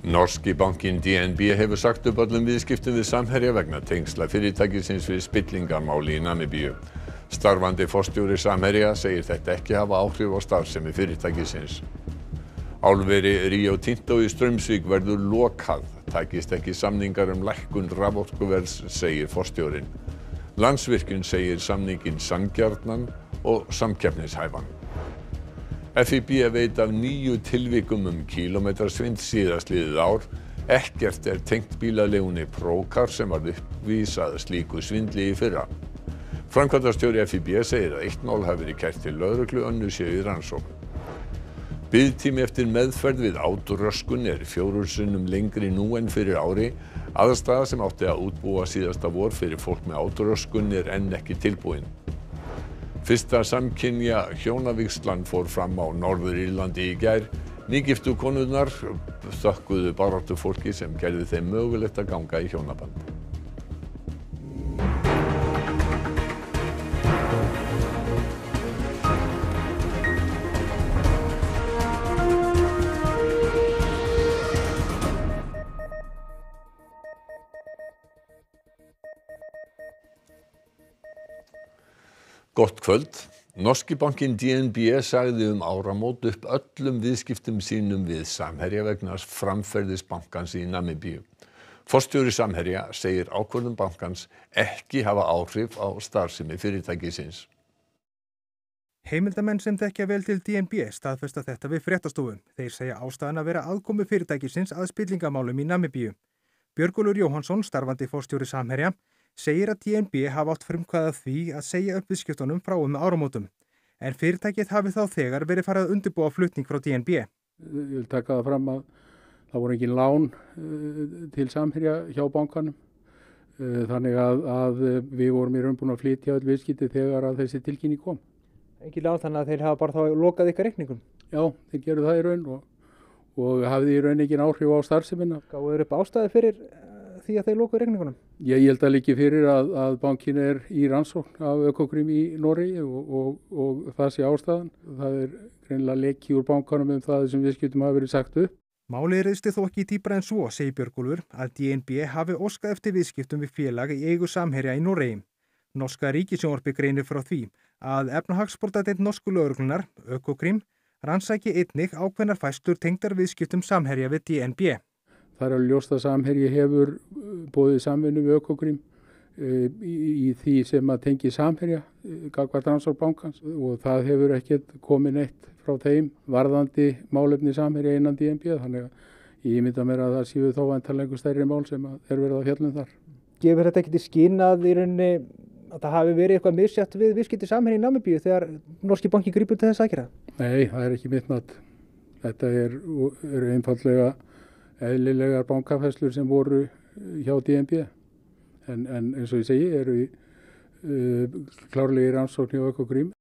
Norski bankinn DNB hefur sagt upp öllum viðskiptum við Samherja vegna tengsla fyrirtækisins við spillingarmáli í Namibíu. Starfandi forstjóri Samherja segir þetta ekki hafa áhrif á starfsemi fyrirtækisins. Álveri Rio Tinto í Straumsvík verður lokað takist ekki samningar lækkun raforkuverðs, segir forstjórinn. Landsvirkjun segir samninginn sanngjarnan og samkeppnishæfan. FÍB veit af 9 tilvikum kílómetrasvindl síðastliðið ár. Ekkert tengt bílaleigunni Procar sem var uppvísað slíku svindli í fyrra. Framkvæmdastjóri FÍB segir að 1 mál hafi verið kært til lögreglu, önnur séu í rannsókn. Biðtími eftir meðferð við átröskun 4 sinnum lengri nú en fyrir ári. Aðstaða sem átti að útbúa síðasta vor fyrir fólk með átröskun enn ekki tilbúin. Fyrsta samkynja hjónavígslan fór fram á Norður-Írlandi í gær. Nýgiftu konurnar þökkuðu baráttu fólki sem gerði þeim mögulegt að ganga í hjónaband. Gott kvöld. Norski bankinn DNB sagði áramót upp öllum viðskiptum sínum við Samherja vegna framferðis bankans í Namibíu. Forstjóri Samherja segir ákvörðun bankans ekki hafa áhrif á starfsemi fyrirtækisins. Heimildamenn sem þekkja vel til DNB staðfesta þetta við fréttastofu. Þeir segja ástæðan að vera aðkomu fyrirtækisins að spillingamálum í Namibíu. Björgólfur Jóhannsson, starfandi forstjóri Samherja, segir að DNB hafa átt frumkvæði að því að segja upp viðskiptunum frá áramótum. En fyrirtækið hafi þá þegar verið farið að undirbúa flutning frá DNB. Ég vil taka það fram að það voru engin lán til Samherja hjá bankanum. Þannig að við vorum í raun búin að flytja öll viðskipti þegar að þessi tilkynning kom. Engin lán, þannig að þeir hafa bara þá lokað ykkar reikningum? Já, þeir gerðu það í raun og hafði í raun engin áhrif á starfsemina. Gáðu þeir upp ástæði fyrir því að þeir lokuðu reikningunum? Ég held að líki fyrir að bankin í rannsókn af Økokrim í Noregi og það sé ástæðan. Það greinilega leki úr bankanum það sem viðskiptum hafa verið sagt upp. Málið riðsti þó ekki dýpra en svo, segir Björgólfur, að DNB hafi óskað eftir viðskiptum við félag í eigu Samherja í Noregi. Norska ríkissjónvarpið greinir frá því að efnahagsbrotadeild norsku lögreglunnar, Økokrim, rannsaki einnig ákveðnar færslur tengdar viðskiptum Samherja við DNB. Það alveg ljóst að Samherji hefur boðið samvinnu við Økokrim í því sem að tengi Samherja gagnvart rannsóknarbankans og það hefur ekkert komið neitt frá þeim varðandi málefni Samherja innan DNB, þannig að ég mynda mér að það séu þó væntanlega einhver stærri mál sem verið að fjalla þar. Gefur þetta ekki til skýna að í rauninni að það hafi verið eitthvað misjætt við viðskipti Samherja í Namibíu þegar norski banki grípur til þess aðgerða? Nei, það ekki mitt mat. Þetta eru einfaldlega eðlilegar bankafærslur sem voru hjá DNB en eins og ég segi eru klárlega í rannsókn hjá Økokrim.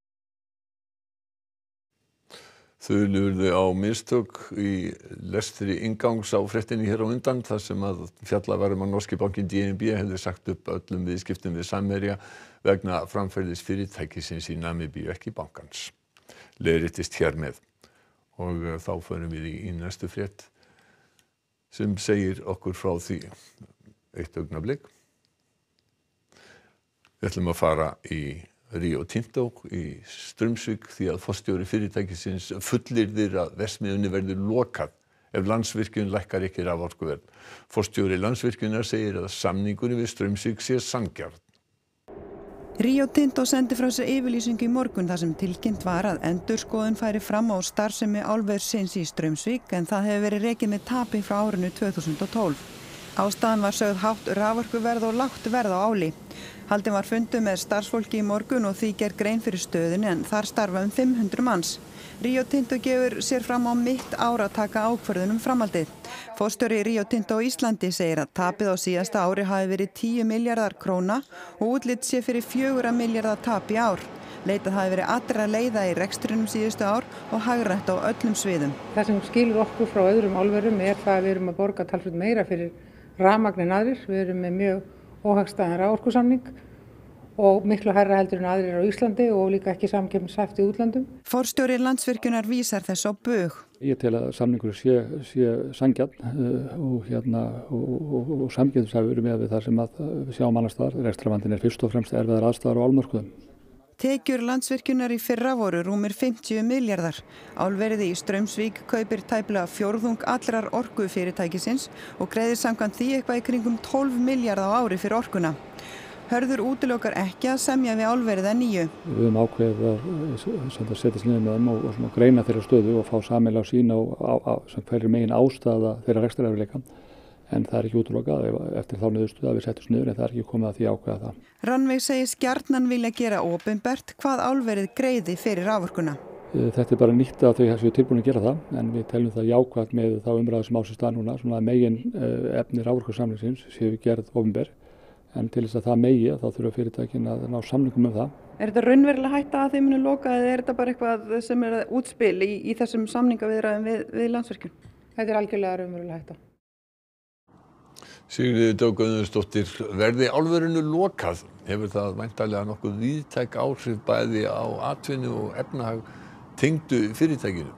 Þulurðu á mistök í lestri inngangs á fréttinni hér á undan þar sem að fjallað var að norski bankinn DNB hefði sagt upp öllum viðskiptum við Samherja vegna framferðis fyrirtækisins í Namibíu, ekki bankans. Leiðréttist hér með og þá förum við í næstu frétt sem segir okkur frá því. Eitt augnablik. Við ætlum að fara í Rio Tinto í Straumsvík því að forstjóri fyrirtækisins fullyrðir að verksmiðjunni verður lokað ef Landsvirkjun lækkar ekki raforkuverð. Forstjóri Landsvirkjunar segir að samningurinn við Straumsvík sé sanngjarn. Rio Tinto sendi frá sér yfirlýsingu í morgun þar sem tilkynnt var að endurskoðun færi fram á starfsemi álversins í Straumsvík en það hefur verið rekið með tapi frá árinu 2012. Ástæðan var sögð hátt raforkuverð og lágt verð á áli. Haldinn var fundur með starfsfólki í morgun og því gerð grein fyrir stöðunni en þar starfa 500 manns. Rio Tinto gefur sér fram á mitt ár að taka ákvörðun framhaldið. Forstjóri Rio Tinto á Íslandi segir að tapið á síðasta ári hafi verið 10 milljarðar króna og útlit sé fyrir 4 milljarða tap í ár. Leitað hafi verið allra leiða í rekstrinum síðustu ár og hagrætt á öllum sviðum. Það sem skilur okkur frá öðrum álverum það að við erum að borga talsvert meira fyrir rafmagn en aðrir. Við erum með mjög óhagstæðan raforkusamning og miklu hærra heldur en aðrir á Íslandi og líka ekki samkeppnishæft í útlöndum. Forstjóri Landsvirkjunar vísar þess á bug. Ég tel að samningur sé sanngjarn og samkeppnishæfur miðað við það sem við sjáum annars staðar. Rekstrarvandinn fyrst og fremst erfiðar aðstæður á álmörkuðum. Tekjur Landsvirkjunar í fyrra voru rúmir 50 milljarðar. Álverið í Straumsvík kaupir tæplega fjórðung allrar orku fyrirtækisins og greiðir samkvæmt því eitthvað í kringum 12 milljarða á ári fyrir orkuna. Hörður útilokar ekki að semja við álverið að nýju. Við höfum ákveðið að setjast niður með þeim og greina þeirra stöðu og fá sameiginlega sýn á hverju megin ástæða þeirra rekstrarerfiðleika. En það ekki útilokað eftir þá niðurstöðu að við setjumst niður, en það ekki komið að því ákveða það. Rannveig segist gjarnan vilja gera opinbert hvað álverið greiði fyrir raforkuna. Þetta bara nýtt að þau séu tilbúin að gera það, en við teljum það jákvætt með þá umræðu sem á sér stað núna, svona megin efni raforkusamningsins séu gerð opinber, en til þess að það megi þá þurfa fyrirtækin að ná samningum um það. Er þetta raunverulega hætta að þeim munu loka eða er þetta bara eitthvað sem er útspil í þessum samningaviðræðum við Landsvirkjun? Þetta er algjörlega raunverulega hætta. Sigríður Dögg Auðunsdóttir, verði álverinu lokað, hefur það væntanlega nokkuð víðtæk áhrif bæði á atvinnu og efnahag tengdu fyrirtækinu?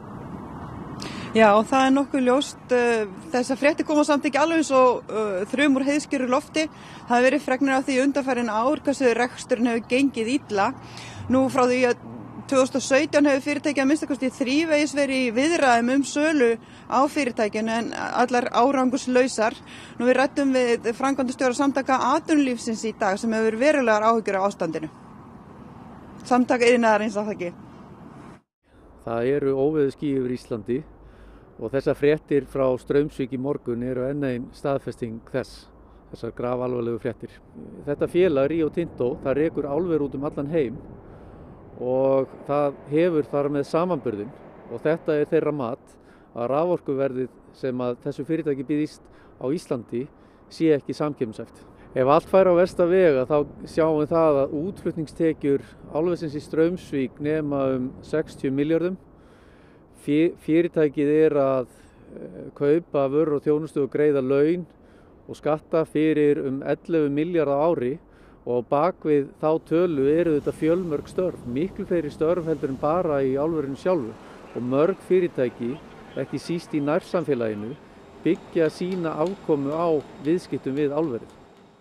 Já, það er nokkuð ljóst. Þessar fréttir koma samt ekki alveg eins og þrumur úr heiðskíru lofti. Það hefur verið fregnir af því undanfarin ár hversu reksturinn hefur gengið illa. Nú frá því að 2017 hefur fyrirtækið að minnsta þrívegis verið í viðræðum sölu á fyrirtækinu en allar árangurslausar. Nú við ræddum við framkvæmdastjóra Samtaka atvinnulífsins í dag sem hefur verulegar áhyggjur af ástandinu. Samtaka iðnaðarins að það ekki. Það eru óveðuský yfir Íslandi og þessar fréttir frá Straumsvík í morgun eru enn ein staðfesting þessar grafalvarlegu fréttir. Þetta félag Rio Tinto, það rekur álver út allan heim og það hefur þar með samanburðin og þetta er þeirra mat að raforkuverðið sem að þessu fyrirtæki býðist á Íslandi sé ekki samkeppnishæft. Ef allt fær á versta vega þá sjáum við það að útflutningstekjur álversins í Straumsvík nema 60 milljörðum. Fyrirtækið er að kaupa vörur og þjónustu og greiða laun og skatta fyrir 11 milljarða á ári. Og bak við þá tölu eru þetta fjölmörg störf, miklu fleiri störf heldur en bara í álverinu sjálfu og mörg fyrirtæki, ekki síst í nærsamfélaginu, byggja sína afkomu á viðskiptum við álverið.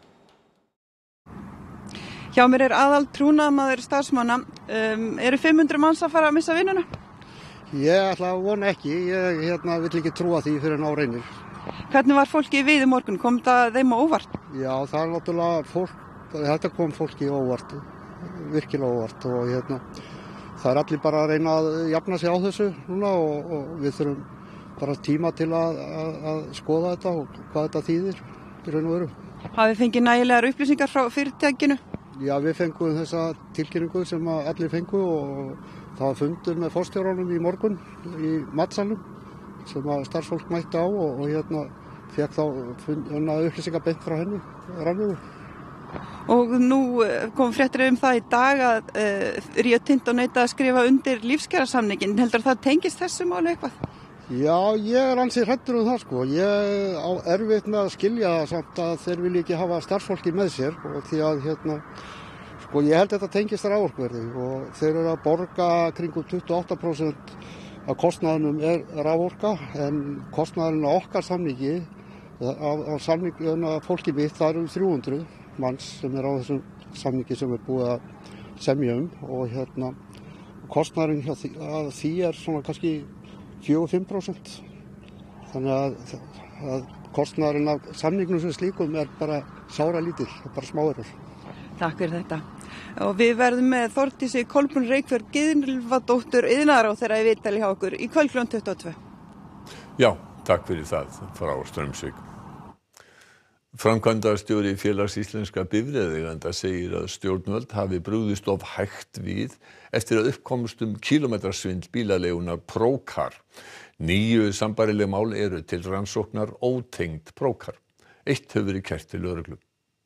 Hjá mér er aðal trúnaðarmaður starfsmanna. Eru 500 manns að fara að missa vinnuna? Ég ætla að vona ekki, ég vill ekki trúa því fyrir en á reynir. Hvernig var fólki við í morgun? Kom það þeim á óvart? Já, það er náttúrulega þetta kom fólki óvart, virkilega óvart og það er allir bara að reyna að jafna sig á þessu núna og við þurfum bara tíma til að skoða þetta og hvað þetta þýðir í raun og veru. Hafið fengið nægilegar upplýsingar frá fyrirtækinu? Já, við fengum þessa tilkynningu sem allir fengu og það var fundur með forstjóranum í morgun í matsalnum sem starfsfólk mætti á og fékk þá upplýsingar beint frá henni, Rannveigu. Og nú kom fréttir það í dag að Rio Tinto neitaði að skrifa undir lífskjarasamninginn. Heldur það tengist þessu máli eitthvað? Já, ég er ansi hræddur það sko. Ég á erfitt með að skilja það samt að þeir vilja ekki hafa starfsfólki með sér og því að sko ég held að þetta tengist raforkuverði og þeir eru að borga kringum 28% af kostnaðinum er raforka en kostnaðurinn á okkar samningi á samningi fólki mitt það eru 300 manns sem er á þessum samningi sem er búið að semja og kostnaðurinn hjá því er svona kannski 4-5%. Þannig að kostnaðurinn af samningnum sem slíkum er bara sára lítill, bara smáirur. Takk fyrir þetta. Og við verðum með Þórdísi Kolbrún Reykfjörð Gylfadóttur iðnaðarráðherra í viðtali hjá okkur í kvöld kl. 22. Já, takk fyrir það frá Straumsvík. Framkvæmdastjóri Félags íslenskra bifreiðaeigenda segir að stjórnvöld hafi brugðist of hægt við eftir að uppkomst kílómetrasvindl bílaleigunar Procar. 9 sambærileg mál eru til rannsóknar ótengd Procar. 1 hefur verið kært til lögreglu.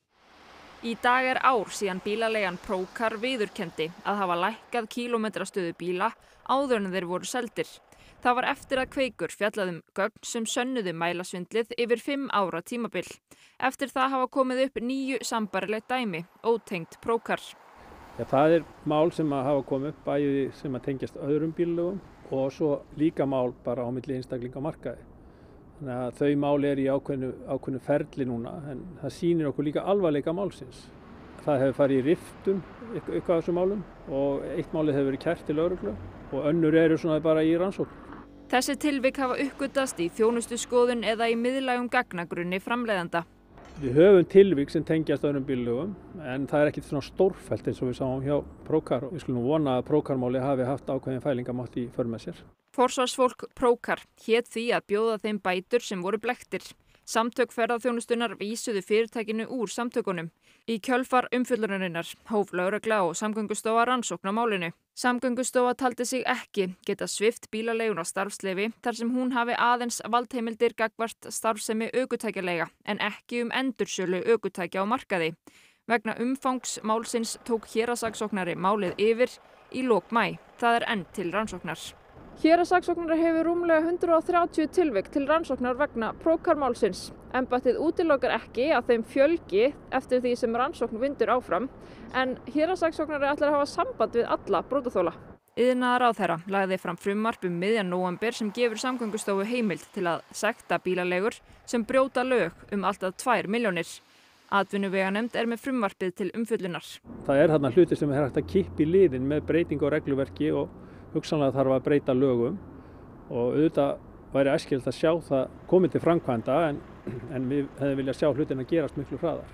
Í dag er ár síðan bílaleigan Procar viðurkenndi að hafa lækkað kílómetrastöðu bíla áður en þeir voru seldir. Það var eftir að Kveikur fjallaði gögn sem sönnuðu mælasvindlið yfir 5 ára tímabil. Eftir það hafa komið upp 9 sambærileg dæmi, ótengd Procar. Ja, það mál sem að hafa komið upp bæði sem að tengjast öðrum bílalögum og svo líka mál bara á milli einstaklinga á markaði. Þannig að þau mál í ákveðnu ferli núna, en það sýnir okkur líka alvarleika málsins. Það hefur farið í riftun eitthvað af þessum málum og eitt málið hefur verið kært til lögreglu og önnur eru svona bara í rannsókn. Þessi tilvik hafa uppgötvast í þjónustuskoðun eða í miðlægum gagnagrunni framleiðanda. Við höfum tilvik sem tengjast öðrum bílalögum en það ekkert svona stórfellt eins og við sáum hjá Procar. Við skulum vona að Procar-máli hafi haft ákveðin fælingamátt í för með sér. Forsvarsfólk Procar hét því að bjóða þeim bætur sem voru blekktir. Samtök ferðaþjónustunnar vísuðu fyrirtækinu úr samtökunum. Í kjölfar umfjöllunarinnar hóf lögregla og Samgöngustofa rannsókn á málinu. Samgöngustofa taldi sig ekki geta svipt bílaleigun á starfsleyfi þar sem hún hafi aðeins valdheimildir gagnvart starfsemi ökutækjaleiga en ekki endursölu ökutækja á markaði. Vegna umfangs málsins tók héraðssaksóknari málið yfir í lok maí. Það enn til rannsóknar. Héraðssaksóknari hefur rúmlega 130 tilvik til rannsóknar vegna Procar-málsins. Embættið útilokar ekki að þeim fjölgi eftir því sem rannsókn vindur áfram, en héraðssaksóknari ætlar að hafa samband við alla brotaþola. Iðnaðarráðherra lagði fram frumvarp miðjan nóvember sem gefur Samgöngustofu heimild til að sekta bílaleigur sem brjóta lög allt að 2 milljónir. Atvinnuveganefnd með frumvarpið til umfjöllunar. Það þarna hluti sem hægt að kippa í liðinn með breytingu á regluverki og hugsanlega þarf að breyta lögum og auðvitað væri æskilegt að sjá það komið til framkvæmda en við hefðum viljað sjá hlutina gerast miklu hraðar.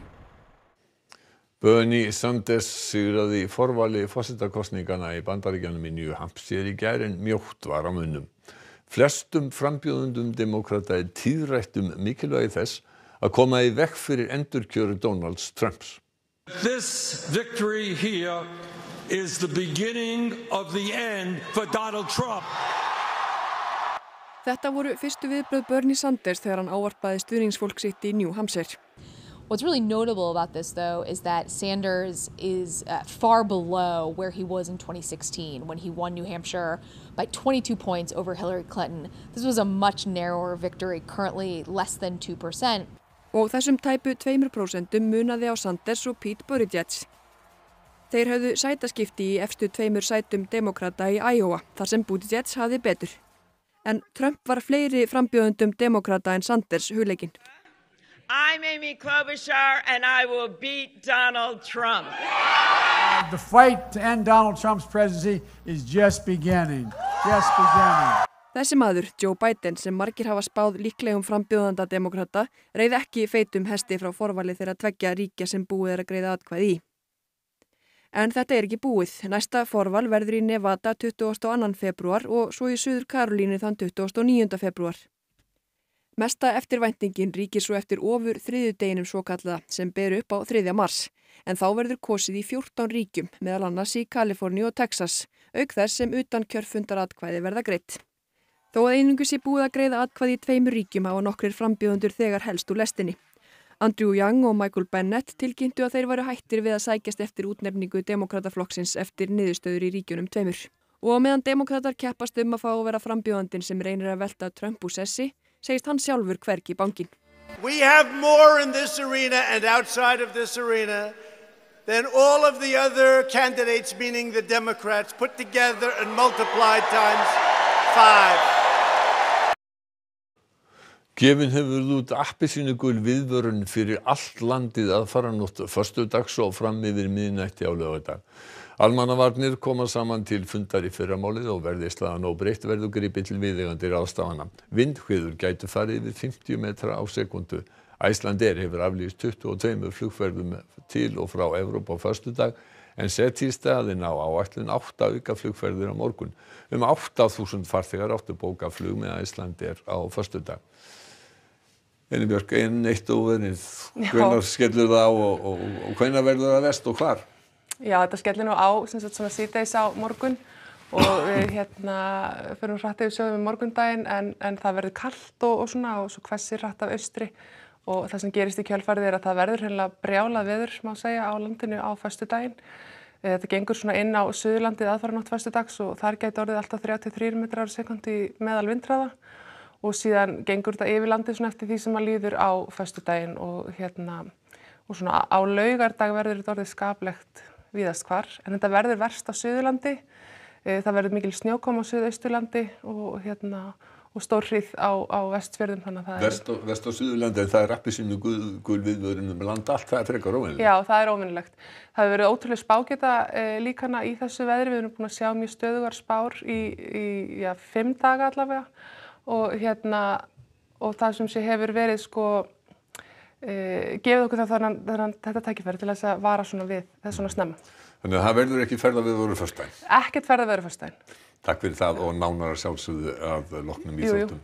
Bernie Sanders sigraði í forvali forsetakosninganna í Bandaríkjunum í New Hampshire í gær en mjótt var á munum. Flestum frambjóðendum demókrata tíðrætt mikilvægi þess að koma í veg fyrir endurkjöru Donalds Trumps. This victory here is the beginning of the end for Donald Trump. Þetta voru fyrstu viðbrögð Bernie Sanders þegar hann ávarpaði stuðningsfólk sitt í New Hampshire. What's really notable about this, though, is that Sanders is far below where he was in 2016 when he won New Hampshire by 22 points over Hillary Clinton. This was a much narrower victory, currently less than 2%. Og þessum tæpu 2% munaði á Sanders og Pete Buttigieg. Þeir höfðu sætaskipti í efstu 2 sætum demókrata í Iowa, þar sem Buttigieg hafði betur. En Trump var fleiri frambjóðendum demókrata en Sanders hugleikinn. I'm Amy Klobuchar and I will beat Donald Trump. The fight to end Donald Trump's presidency is just beginning. Just beginning. Þessi maður, Joe Biden, sem margir hafa spáð líklegum frambjóðanda demókrata, reið ekki feitum hesti frá forvali þeirra 2 ríkja sem búið að greiða atkvæði í. En þetta ekki búið. Næsta forval verður í Nevada 22. febrúar og svo í Suður Karolínu þann 29. febrúar. Mesta eftirvæntingin ríkir svo eftir ofur þriðjudeginum svokallaða sem ber upp á 3. mars. En þá verður kosið í 14 ríkjum, meðal annars í Kaliforníu og Texas, auk þess sem utan kjörfundaratkvæði verða greidd. Þó að einungis sé búið að greiða atkvæði í 2 ríkjum hafa nokkrir frambjóðendur þegar helst úr lestinni. Andrew Young og Michael Bennet tilkynntu að þeir væru hættir við að sækjast eftir útnefningu demókrataflokksins eftir niðurstöður í ríkjunum 2. Og meðan demókratar keppast að fá að vera frambjóðandinn sem reynir að velta Trump úr sessi, segist hann sjálfur hvergi banginn. We have more in this arena and outside of this arena than all of the other candidates, meaning the Democrats, put together and multiplied times 5. Gefin hefur út appelsínugul viðvörun fyrir allt landið aðfaranótt föstudags og fram yfir miðnætti á laugardag. Almannavarnir koma saman til fundar í fyrramálið og verði staðan óbreytt verður gripið til viðeigandi ráðstafana. Vindhviður gætu farið yfir 50 metra á sekúndu. Icelandair hefur aflýst 22 flugferðum til og frá Evrópu á föstudag en setti í staðinn á áætlun 8 auka flugferðir á morgun. 8.000 farþegar áttu bókað flug með Icelandair á föstudag. Björk, eitt óveðrið. Hvenær skellur það á og hvenær verður það verst og hvar? Já, þetta skellir nú á svona síðdegis á morgun og við förum hratt yfir sögum morgundaginn en það verður kalt og svo hvessir hratt af austri og það sem gerist í kjölfarið að það verður hreinlega brjálað veður, má segja, á landinu á föstudaginn. Þetta gengur svona inn á Suðurlandið aðfaranótt föstudags og þar gæti orðið alltaf 33 metrar á sekúndu í meðal vindhraða. Og síðan gengur þetta yfir landið svona eftir því sem að líður á föstudaginn og svona á laugardag verður þetta orðið skaplegt víðast hvar, en þetta verður verst á Suðurlandi. Það verður mikil snjókoma á Suðausturlandi og stórhríð á Vestfjörðum. Vest á Suðurlandi, en það er appelsínu gul viðvörun land allt, það er frekar óvenjulegt. Já, það er óvenjulegt. Það hefur verið ótrúlega spágeta líkana í þessu veðri. Við erum búin að sjá mjög stöðugar spár í 5 daga allavega og það sem sé hefur verið gefið okkur þetta tækifæri til þess að vara svona við þess svona snemma. Þannig að það verður ekki ferðaveður á föstudaginn? Ekkert ferðaveður á föstudaginn. Takk fyrir það og nánar að sjálfsögðu að loknum íþróttum.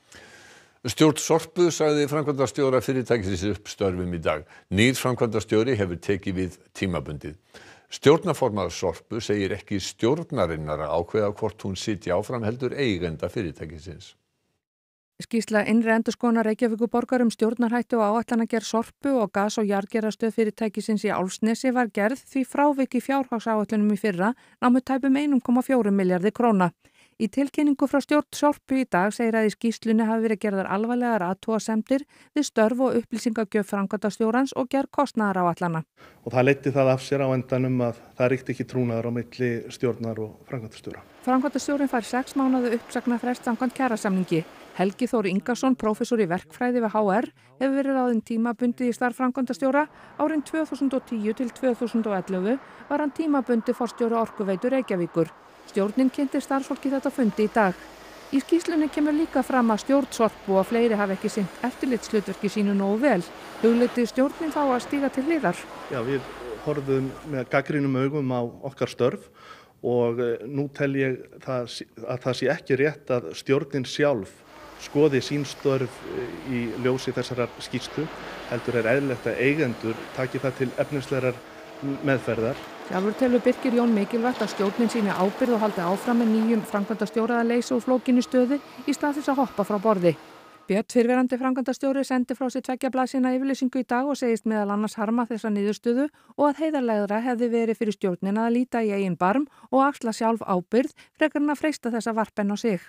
Stjórn Sorpu sagði framkvæmdastjóra fyrirtækisins upp störfum í dag. Nýr framkvæmdastjóri hefur tekið við tímabundið. Stjórnarformaður Sorpu segir ekki stjórnarinnar að ákveða hvort hún sitji áfram heldur eigenda fyrirtækisins. Skýrsla innri endurskoðunar Reykjavíkurborgar stjórnarhættu og áætlanagerð Sorpu og gas- og jarðgerðarstöð fyrirtækisins í Álfsnesi var gerð því frávik í fjárhagsáætlunum í fyrra námu tæpum 1,4 milljarði króna. Í tilkynningu frá stjórn Sorpu í dag segir að í skýrslunni hafi verið gerðar alvarlegar athugasemdir við störf og upplýsingagjöf framkvæmdastjórans og gerð kostnaðaráætlana. Og það leiddi það af sér á endanum að það ríkti ekki trúnaður á milli stjórnar og framkvæmdastjóra. Framkvæmdastjórinn fær 6 mánaða uppsagnarfrest samkvæmt kjarasamningi. Helgi Þór Ingason, prófessor í verkfræði við HR, hefur verið ráðinn tímabundið í starf framkvæmdastjóra. Árin 2010 til 2011 var hann tímabundið forstjóri Orkuveitu Reykjavíkur. Stjórnin kynnti starfsfólki þetta fundi í dag. Í skýrslunni kemur líka fram að stjórn Sorpu og fleiri hafi ekki sinnt eftirlitshlutverki sínu nógu vel. Hugleiddi stjórnin þá að stíga til hliðar? Já, við horfum með gagnrýnum augum á okkar störf og nú tel ég að það sé ekki rétt að stjórnin sjálf skoði sín störf í ljósi þessarar skýrslu, heldur eðlilegt að eigendur taki það til efnislegrar meðferðar. Sjálfur telur Birkir Jón mikilvægt að stjórnin síni ábyrgð og haldi áfram með nýjum framkvæmdastjóra að leysa úr flókinni stöðu í stað þess að hoppa frá borði. Björn, fyrrverandi framkvæmdastjóri, sendi frá sér 2 blaðsíðna yfirlýsingu í dag og segist meðal annars harma þessa niðurstöðu og að heiðarlegra hefði verið fyrir stjórnina að líta í eigin barm og axla sjálf ábyrgð frekar en að freista þess að varpa henn á sig.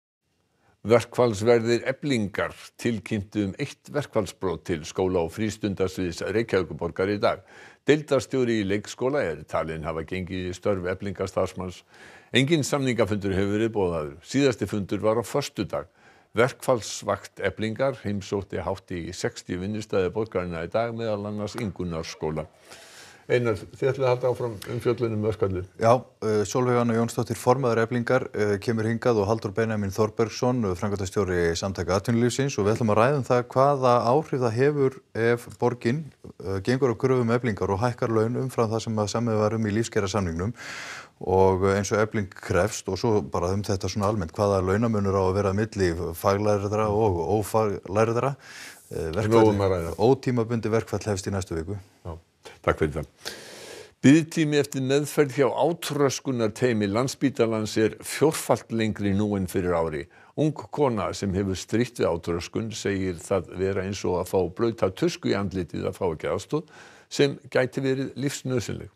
Verkfallsverðir Eflingar tilkynntu 1 verkfallsbrot til skóla- og frístundasviðs Reykjavíkurborgar í dag. Deildarstjóri í leikskóla talinn hafa gengið í störf Eflingar starfsmanns. Engin samningafundur hefur verið boðaður. Síðasti fundur var á föstudag. Verkfallsvakt Eflingar heimsótti hátt í 60 vinnustæði borgarinnar í dag, meðal annars Ingunnarskóla. Einar, þið ætlið að halda áfram umfjöllunum verkfallið. Já, Sólveig Anna Jónsdóttir, formaður Eflingar, kemur hingað og Halldór Benjamín Þorbergsson, framkvæmdastjóri Samtaka atvinnulífsins, og við ætlum að ræða það hvaða áhrif það hefur ef borgin gengur á kröfum Eflingar og hækkar laun umfram það sem samið var í lífskjarasamningnum og eins og Efling krefst, og svo bara þetta svona almennt, hvaða launamunur á að vera milli faglærðra og ófaglærðra. Ótímabundi verkfall hefst í næstu viku. Já. Takk fyrir það. Biðtími eftir meðferð hjá átröskunarteymi Landspítalans 4-falt lengri nú en fyrir ári. Ung kona sem hefur strítt við átröskun segir það vera eins og að fá blauta tusku í andlitið að fá ekki aðstoð sem gæti verið lífsnauðsynleg.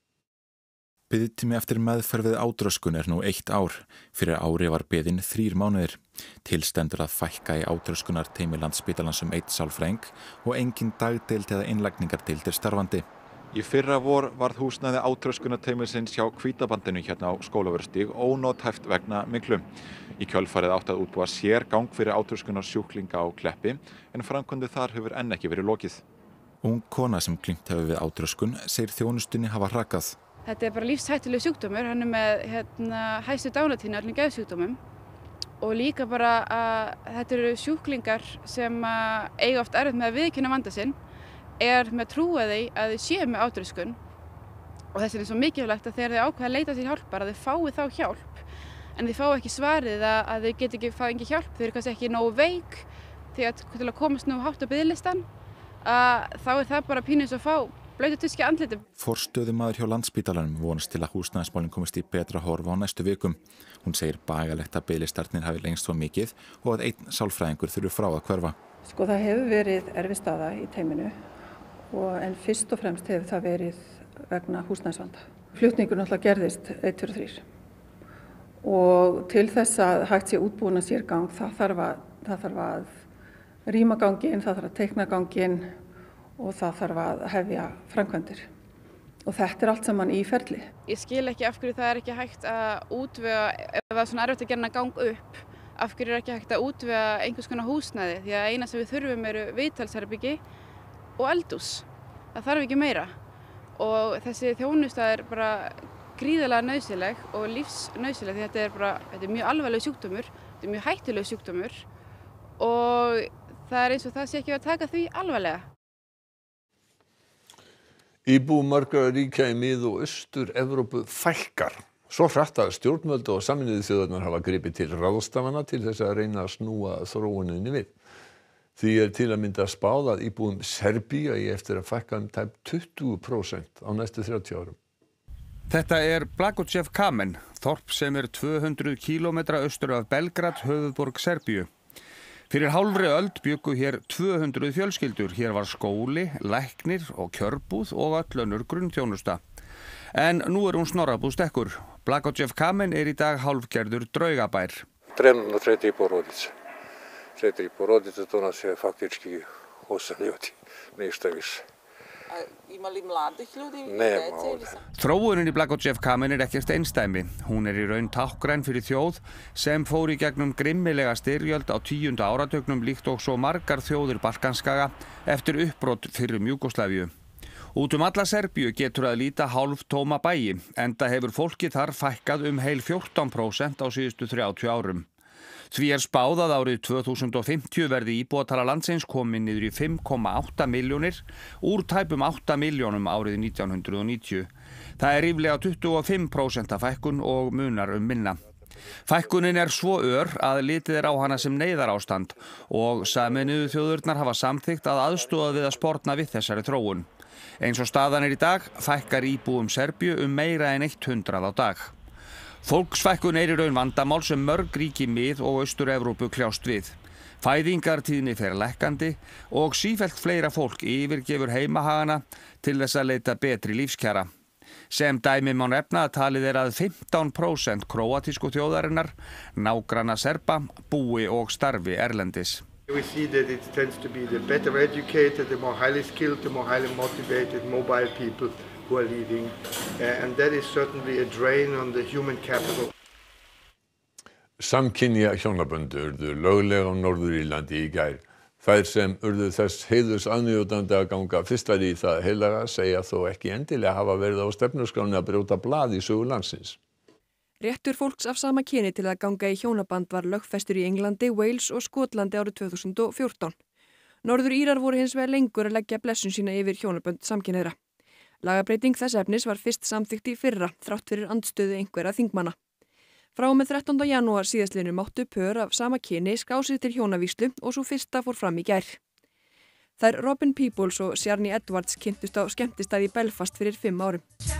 Biðtími eftir meðferð við átröskun nú 1 ár. Fyrir ári var biðin 3 mánuðir. Til stendur að fækka í átröskunarteymi Landspítalans 1 sálfræðing og engin dagdeild eða innlækningardeildir starfandi. Í fyrra vor varð húsnæði átröskunarteymisins hjá Hvítabandinu hérna á Skólavörðustíg ónothæft vegna myglu. Í kjölfarið átti að útbúa sérgang fyrir átröskunarsjúklinga á Kleppi en framkvæmdum þar hefur enn ekki verið lokið. Ung kona sem glímt hefur við átröskun segir þjónustunni hafa hrakað. Þetta bara lífshættulegur sjúkdómur, hann með hæstu dánatíðni öllum geðsjúkdómum og líka bara að þetta eru sjúklingar sem eiga oft erfitt með að viðurkenna vanda sinn, með trúa því að þau séu með átröskun og þess vegna er svo mikilvægt að þegar þau ákveða að leita sér hjálpar að þau fái þá hjálp en þau fá ekki svarið að þau get ekki fá engin hjálp, þau eru kannski ekki nógu veik því að til að komast nú hátt á biðlistan þá er það bara pínu eins og fá blauta tusku í andlitið. Forstöðumaður hjá Landspítalanum vonast til að húsnæðismálin komist í betra horf á næstu vikum. Hún segir bagalegt að biðlistarnir hafi lengst svo mikið og að 1 sálfræðingur þurfi frá að hverfa. Sko það hefur verið erfið staða í teyminu en fyrst og fremst hefur það verið vegna húsnæðisvanda. Flutningur náttúrulega gerðist 1, 2, 3 og til þess að hægt sé útbúna sérgang það þarf að rýma ganginn, það þarf að teikna ganginn og það þarf að hefja framkvæmdir. Og þetta allt saman í ferli. Ég skil ekki af hverju það ekki hægt að útvega, ef það svona erfitt að gera að ganga upp, af hverju ekki hægt að útvega einhvers konar húsnæði, því að eina sem við þurfum eru viðtalsherbyggi og eldhús. Það þarf ekki meira. Og þessi þjónusta bara gríðarlega nauðsynleg og lífsnauðsynleg, því þetta er mjög alvarlegur sjúkdómur, þetta er mjög hættulegur sjúkdómur og það eins og það sé ekki að taka því alvarlega. Íbúum margra ríkja í Mið- og Austur-Evrópu fækkar. Svo hratt að stjórnvöld og Sameinuðu þjóðirnar hafa gripið til ráðstafana til þess að reyna að snúa þróuninni við. Því til að mynda spáð að íbúum Serbíu eigi eftir að fækka tæp 20% á næstu 30 árum. Þetta Blagojev Kamen, þorp sem 200 kílómetra austur af Belgrad, höfuðborg Serbíu. Fyrir hálfri öld bjuggu hér 200 fjölskyldur. Hér var skóli, læknir og kjörbúð og öll önnur grunnþjónusta. En nú hún snorrabúð stekkur. Blagojev Kamen í dag hálfgerður draugabær. Trenutno tretji porodice. Tretji porodice, to nas faktički 8 ljudi, ništa više. Imali mladih ljudi? Nema ovdje. Þróunin í Blagojev Kamen ekkert einsdæmi. Hún í raun táknræn fyrir þjóð sem fór í gegnum grimmilega styrjöld á 10. áratugnum líkt og svo margar þjóðir Balkanskaga eftir uppbrot fyrrum Júgóslavíu. Út alla Serbíu getur að líta hálftóma bæi, enda hefur fólki þar fækkað heil 14% á síðustu 30 árum. Því spáð að árið 2050 verði íbúatala landsins komin niður í 5,8 milljónir úr tæpum 8 milljónum árið 1990. Það ríflega 25% fækkun og munar minna. Fækkunin svo ör að litið á hana sem neyðarástand og Sameinuðu þjóðirnar hafa samþykkt að aðstoða við að sporna við þessari þróun. Eins og staðan í dag fækkar íbúum Serbíu meira en 100 á dag. Fólksfækkun í raun vandamál sem mörg ríki Mið- og Austur-Evrópu kljást við. Fæðingartíðni fer lækkandi og sífellt fleira fólk yfirgefur heimahagana til þess að leita betri lífskjara. Sem dæmi má nefna að talið að 15% króatísku þjóðarinnar, nágranna Serba, búi og starfi erlendis. We see that it tends to be the better educated, the more highly skilled, the more highly motivated, mobile people who are leaving, and that is certainly a drain on the human capital. Samkynja hjónabönd urðu lögleg á Norður-Írlandi í gær. Þær sem urðu þess heiðurs aðnjótandi að ganga fyrstar í það heilaga segja þó ekki endilega hafa verið á stefnuskráni að brjóta blað í sögu landsins. Réttur fólks af sama kyni til að ganga í hjónaband var lögfestur í Englandi, Wales og Skotlandi árið 2014. Norður-Írar voru hins vegar lengur að leggja blessun sína yfir hjónabönd samkynhneigðra. Lagabreyting þess efnis var fyrst samþykkt í fyrra, þrátt fyrir andstöðu einhverra þingmanna. Frá og með 13. janúar síðastliðnu máttu pör af sama kyni skrá sig til hjónavíslu og svo fyrsta fór fram í gær. Þær Robin Peebles og Siarney Edwards kynntust á skemmtistað í Belfast fyrir 5 árum.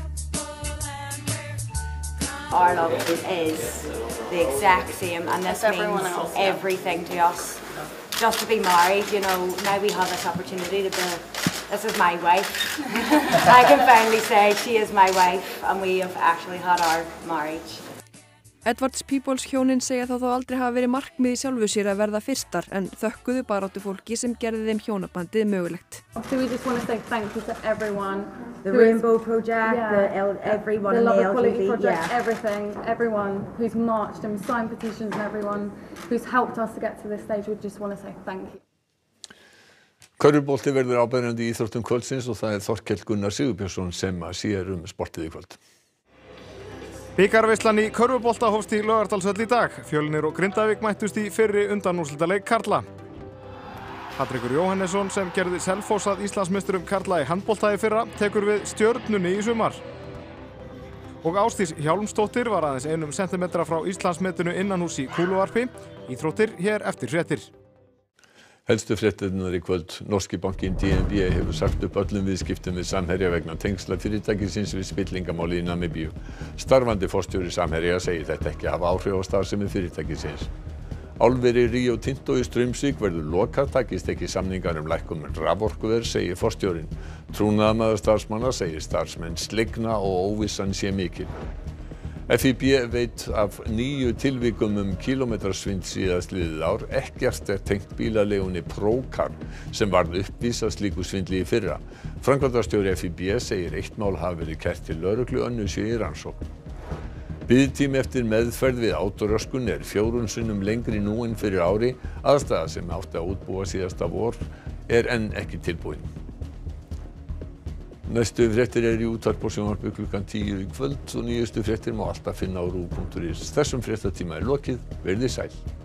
Our love is the exact same and this means everything to us. Just to be married, you know, now we have this opportunity to be, this is my wife. I can finally say she is my wife and we have actually had our marriage. Edwards Peebles hjónin segja þá aldrei hafa verið markmið í sjálfu sér að verða fyrstar en þökkuðu baráttu fólki sem gerði þeim hjónabandið mögulegt. So we just want to say thank you to everyone. The Rainbow Project, everyone the in Love the Equality LGBT, Project, everything, everyone who's marched and signed petitions and everyone who's helped us to get to this stage, we just want to say thank you. Körfubolti verður áberandi í íþróttum kvöldsins og það Þorkell Gunnar Sigurbjörnsson sem sér sportið í kvöld. Bikarveislan í körfubolta hófst í Laugardalshöll í dag. Fjölnir og Grindavík mættust í fyrri undanúrslitaleik karla. Patrekur Jóhannesson sem gerði Selfoss að Íslandsmeisturum karla í handbolta í fyrra tekur við Stjörnunni í sumar. Og Ásdís Hjálmsdóttir var aðeins 1 sentimetra frá Íslandsmetinu innanhús í kúluvarpi. Íþróttir hér eftir fréttir. Helstu fréttirnar í kvöld. Norski bankinn DNB hefur sagt upp öllum viðskiptum við Samherja vegna tengsla fyrirtækisins við spillingamáli í Namibíu. Starfandi forstjóri Samherja segir þetta ekki hafa áhrif á starfsemi fyrirtækisins. Álveri Rio Tinto í Straumsvík verður lokað takist ekki samningar lækkun raforkuverðs, segir forstjórinn. Trúnaðarmaður starfsmanna segir starfsmenn sligna og óvissan sé mikil. FÍB veit af 9 tilvikum kílómetrasvindl síðastliðið ár. Ekkert tengt bílaleigunni Procar sem varð uppvís að slíku svindli í fyrra. Framkvæmdastjóri FÍB segir eitt mál hafi verið kært til lögreglu, önnur sé í rannsókn. Biðtími eftir meðferð við átröskun 4 sinnum lengri nú en fyrir ári. Aðstaða sem átti að útbúa síðasta vor enn ekki tilbúin. Næstu fréttir í útvarpi og sjónvarpi klukkan 10 í kvöld og nýjustu fréttir má alltaf finna á ruv.is. Þessum fréttatíma lokið. Verið sæl.